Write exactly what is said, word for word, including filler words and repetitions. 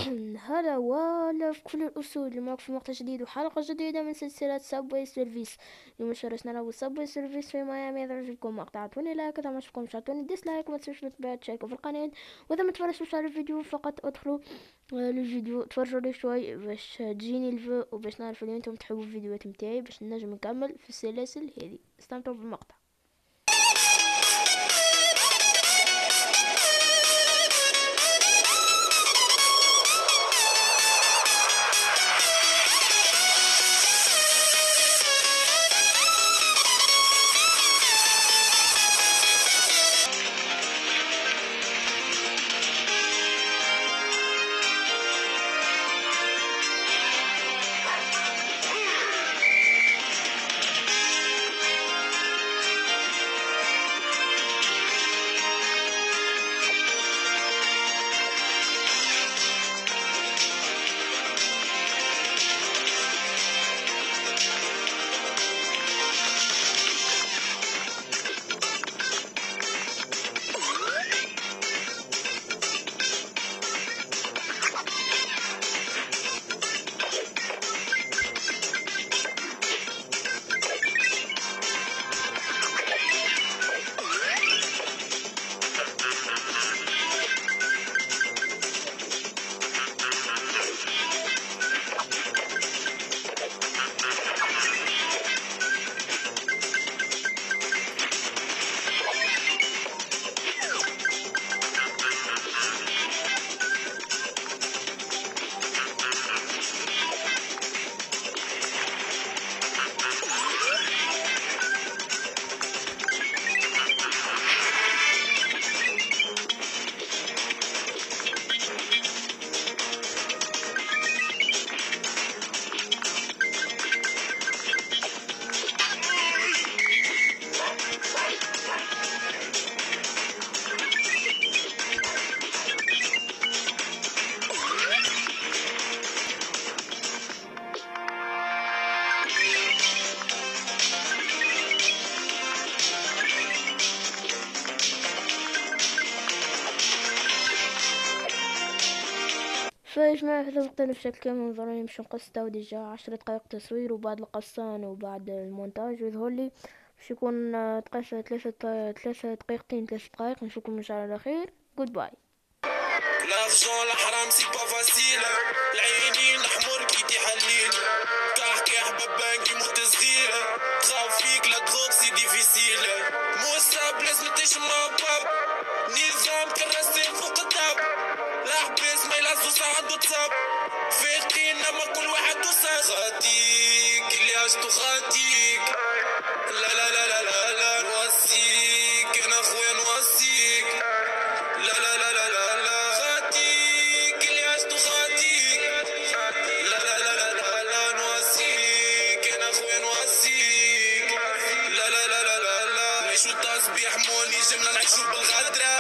هلا ولا في كل الأسود اللي معك في مقطع جديد وحلقة جديدة من سلسلة سابوي سيرفيس. اليوم شاركنا نلعب سابوي سيرفيس في ميامي. إذا عجبكم مقطع اعطوني لايك، إذا ما عجبكمش اعطوني ديسلايك، وما تنسوش تتابعوا تشاركوا في القناة، وإذا ما تفرجتوش على الفيديو فقط ادخلوا آه، للفيديو تفرجوا لي شوي باش تجيني الفو وباش نعرف اللي انتم تحبوا الفيديوهات متاعي باش نجم نكمل في السلاسل هذه. استمتعوا بالمقطع. فيا جماعة هذا مقطع بشكل كامل منظرين باش نقص تو ديجا عشر دقائق تصوير، وبعد القصان وبعد المونتاج يظهر لي باش يكون تقاس ثلاثة ثلاثة دقيقتين ثلاث دقائق. نشوفكم ان شاء الله على خير. جود باي. l'argent الحرام سي با فاسيل، العينين احمر كي تحليل، كحكي حبابان كي متسغيل، تخاف فيك لا دروك سي ديفيسيل، موسى لازم تشمع باب، نظام كراسين فوق الطاب، الحبيس ما يلعزوش عنده تصاب، فايقين اما كل واحد وصاب، خاطيك اللي عشتو خاطيك، لا لا لا لا لا لا نوصيك انا خويا نوصيك، لا لا لا لا لا لا خاطيك اللي عشتو خاطيك، لا لا لا لا لا لا نوصيك انا خويا نوصيك، لا لا لا لا لا لا نعيشو تصبيح موني جملة نعيشو بالغدرة.